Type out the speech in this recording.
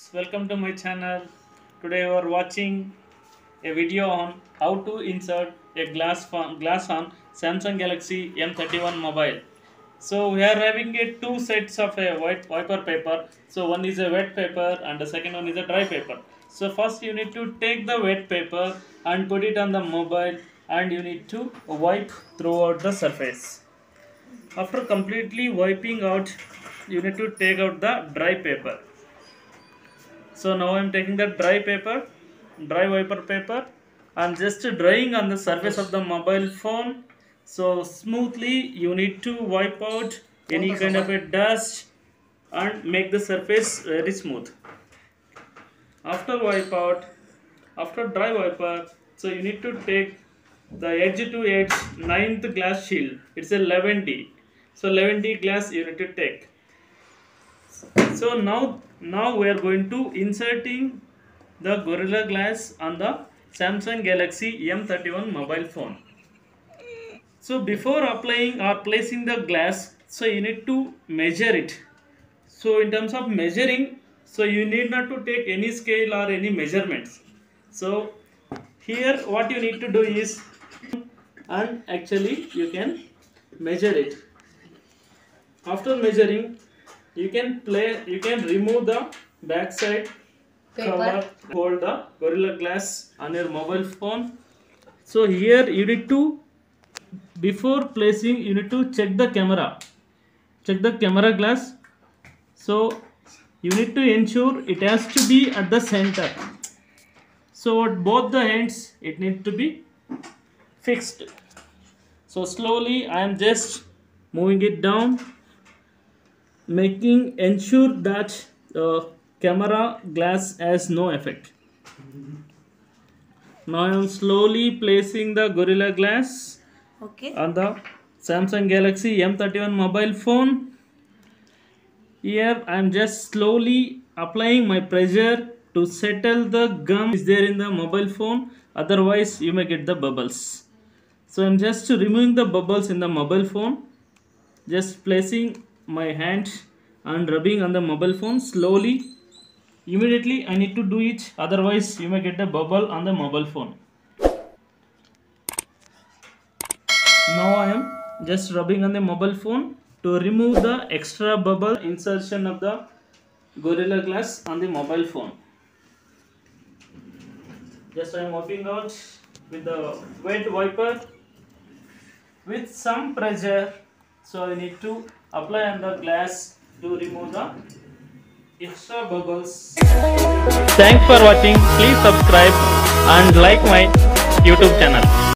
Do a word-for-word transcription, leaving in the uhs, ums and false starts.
welcome to my channel. Today we are watching a video on how to insert a glass on, glass on Samsung Galaxy M thirty-one mobile. So we are having a two sets of a white wiper paper. So one is a wet paper and the second one is a dry paper. So first you need to take the wet paper and put it on the mobile and you need to wipe throughout the surface. After completely wiping out, you need to take out the dry paper. So now I am taking the dry paper, dry wiper paper. I am just drying on the surface of the mobile phone. So smoothly you need to wipe out any kind of a dust and make the surface very smooth. After wipe out, after dry wiper, so you need to take the edge to edge ninth glass shield. It's a eleven D. So eleven D glass you need to take. So now now we are going to inserting the Gorilla Glass on the Samsung Galaxy M thirty-one mobile phone. So before applying or placing the glass, so you need to measure it. So in terms of measuring, so you need not to take any scale or any measurements. So here what you need to do is, and actually you can measure it. After measuring, you can play you can remove the backside cover, hold the Gorilla Glass on your mobile phone. So here you need to, before placing, you need to check the camera check the camera glass. So you need to ensure it has to be at the center. So at both the ends it needs to be fixed. So slowly I am just moving it down, making ensure that uh, camera glass has no effect. Now I am slowly placing the Gorilla Glass okay. on the Samsung Galaxy M thirty-one mobile phone. Here I am just slowly applying my pressure to settle the gum is there in the mobile phone, otherwise you may get the bubbles. So I am just removing the bubbles in the mobile phone, just placing my hand and rubbing on the mobile phone slowly. Immediately I need to do it, otherwise you may get the bubble on the mobile phone. Now I am just rubbing on the mobile phone to remove the extra bubble insertion of the Gorilla Glass on the mobile phone. Just I am wiping out with the wet wiper with some pressure. So I need to apply on the glass to remove the extra bubbles. Thanks for watching. Please subscribe and like my YouTube channel.